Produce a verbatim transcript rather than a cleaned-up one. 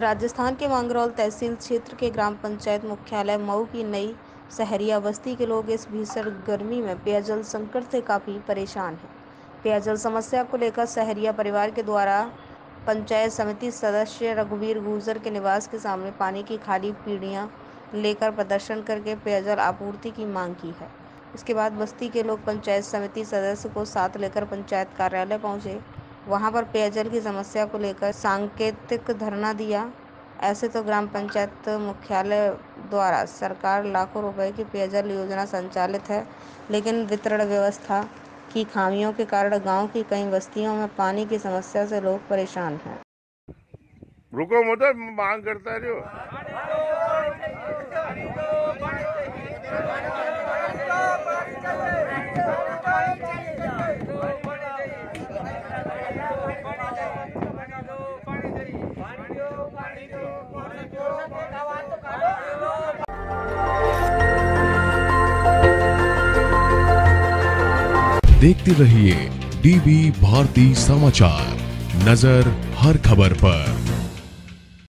राजस्थान के मांगरौल तहसील क्षेत्र के ग्राम पंचायत मुख्यालय मऊ की नई सहरिया बस्ती के लोग इस भीषण गर्मी में पेयजल संकट से काफ़ी परेशान हैं। पेयजल समस्या को लेकर सहरिया परिवार के द्वारा पंचायत समिति सदस्य रघुवीर गुर्जर के निवास के सामने पानी की खाली पीढ़ियां लेकर प्रदर्शन करके पेयजल आपूर्ति की मांग की है। इसके बाद बस्ती के लोग पंचायत समिति सदस्य को साथ लेकर पंचायत कार्यालय पहुंचे। वहां पर पेयजल की समस्या को लेकर सांकेतिक धरना दिया। ऐसे तो ग्राम पंचायत मुख्यालय द्वारा सरकार लाखों रुपए की पेयजल योजना संचालित है, लेकिन वितरण व्यवस्था की खामियों के कारण गांव की कई बस्तियों में पानी की समस्या से लोग परेशान हैं। रुको मत, मांग करता रहो। देखते रहिए डीबी भारती समाचार, नजर हर खबर पर।